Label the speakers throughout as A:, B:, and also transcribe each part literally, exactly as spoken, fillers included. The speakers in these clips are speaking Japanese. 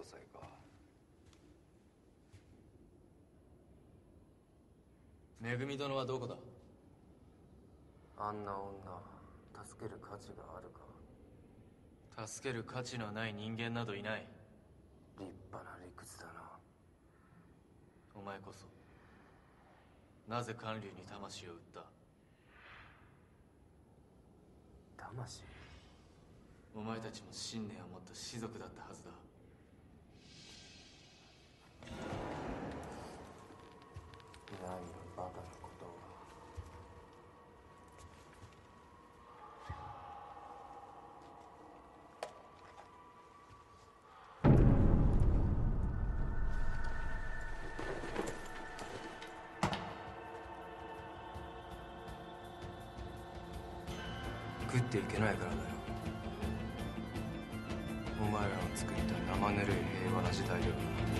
A: 才か。
B: めぐみ殿はどこだ？
A: あんな女助ける価値があるか。
B: 助ける価値のない人間などいない。
A: 立派な理屈だな。
B: お前こそなぜ観柳に魂を売った？
A: 魂？
B: お前たちも信念を持った士族だったはずだ。
A: 何をバカなことを。食っていけないからだよ。お前らの作った生ぬるい平和な時代では。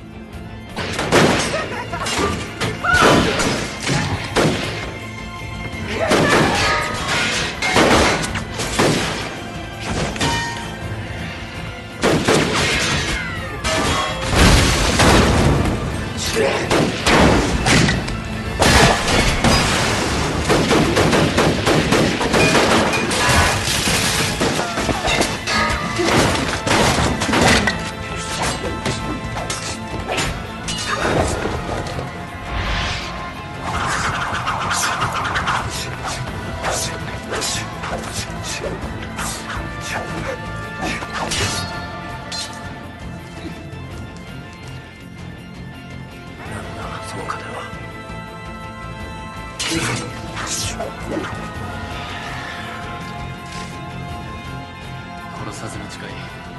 B: 殺さずに近い。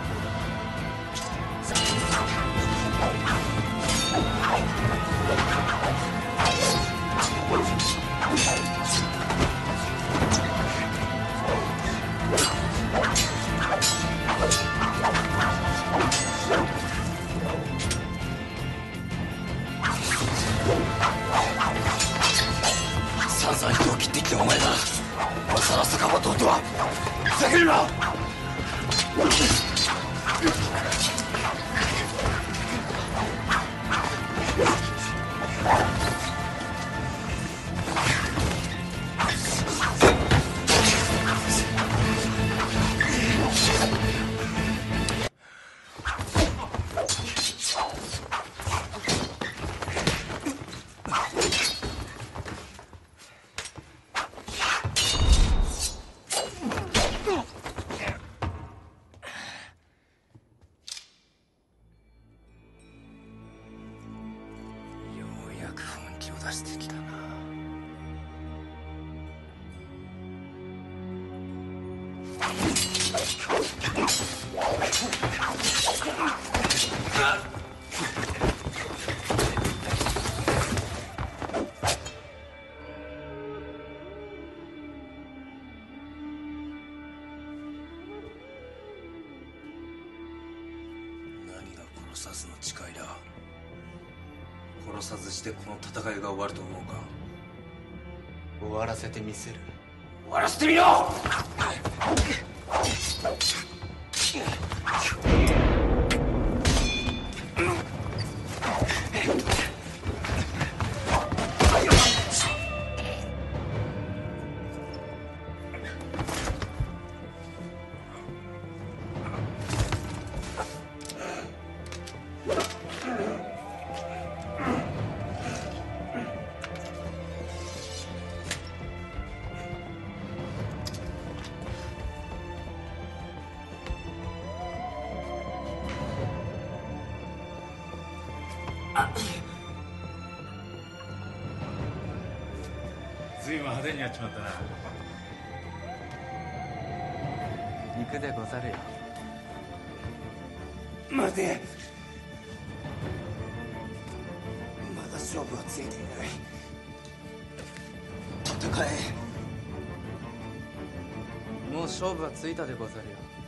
A: さんざん人を切ってきたお前だ。今さら坂本とはふざけるな。出してきたな。何が殺さずの誓いだ。殺さずしてこの戦いが終わると思うか。
B: 終わらせてみせる。
A: 終わらせてみろ。
C: ずいぶん派手にやっちまったな。
B: 肉でござるよ。
A: 待て。まだ勝負はついていない。戦え。
B: もう勝負はついたでござるよ。